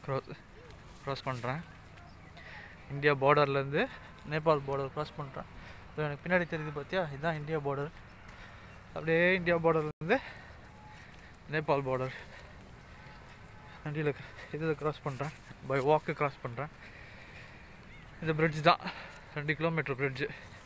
Cross பண்ணுறேன். India பார்டர்லேருந்து Nepal border cross பண்ணுறேன். ஸோ எனக்கு பின்னாடி தெரியுது பார்த்தியா, இதுதான் இந்தியா பார்டர். அப்படியே இந்தியா பார்டர்லேருந்து நேபாள் பார்டர் வண்டியில் இதில் க்ராஸ் பண்ணுறேன். பை வாக்கு க்ராஸ் பண்ணுறேன். இந்த பிரிட்ஜ் தான் 2 கிலோமீட்டர் பிரிட்ஜு.